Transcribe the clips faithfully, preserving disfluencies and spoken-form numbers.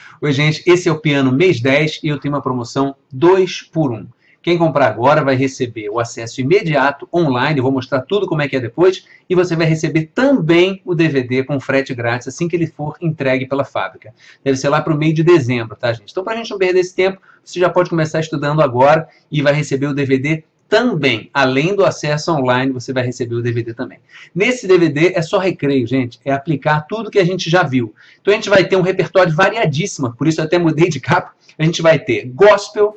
Oi, gente, esse é o Piano mês dez e eu tenho uma promoção dois por um. Quem comprar agora vai receber o acesso imediato online, eu vou mostrar tudo como é que é depois, e você vai receber também o D V D com frete grátis assim que ele for entregue pela fábrica. Deve ser lá para o meio de dezembro, tá, gente? Então, para a gente não perder esse tempo, você já pode começar estudando agora e vai receber o D V D também. Além do acesso online, você vai receber o D V D também. Nesse D V D é só recreio, gente. É aplicar tudo que a gente já viu. Então a gente vai ter um repertório variadíssimo, por isso eu até mudei de capa. A gente vai ter gospel,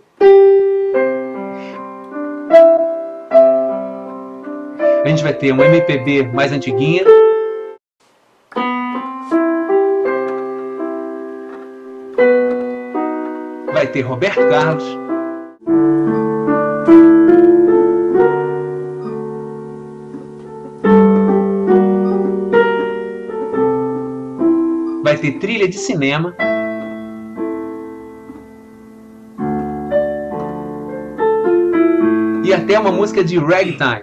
a gente vai ter um M P B mais antiguinha, vai ter Roberto Carlos, vai ter trilha de cinema, e até uma música de ragtime.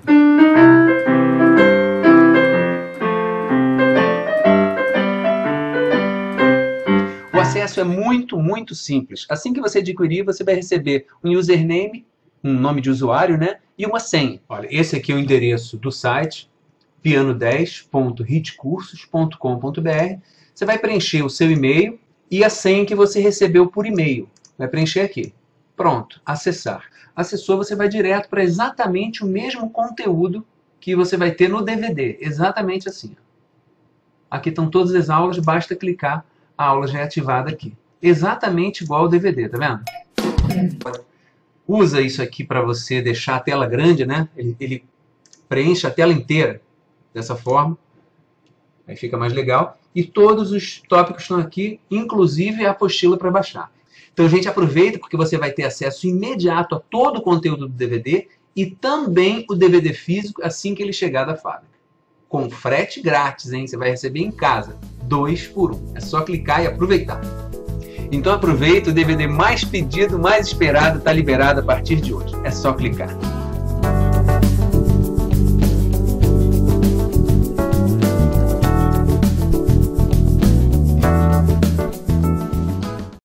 O acesso é muito, muito simples. Assim que você adquirir, você vai receber um username, um nome de usuário, né? E uma senha. Olha, esse aqui é o endereço do site, piano dez ponto hitcursos ponto com ponto br. Você vai preencher o seu e-mail e a senha que você recebeu por e-mail. Vai preencher aqui. Pronto, acessar. Acessou, você vai direto para exatamente o mesmo conteúdo que você vai ter no D V D. Exatamente assim. Aqui estão todas as aulas, basta clicar, a aula já é ativada aqui. Exatamente igual ao D V D, tá vendo? Usa isso aqui para você deixar a tela grande, né? Ele, ele preenche a tela inteira dessa forma. Aí fica mais legal. E todos os tópicos estão aqui, inclusive a apostila para baixar. Então, gente, aproveita porque você vai ter acesso imediato a todo o conteúdo do D V D e também o D V D físico assim que ele chegar da fábrica. Com frete grátis, hein? Você vai receber em casa, dois por um. É só clicar e aproveitar. Então aproveita, o D V D mais pedido, mais esperado, está liberado a partir de hoje. É só clicar.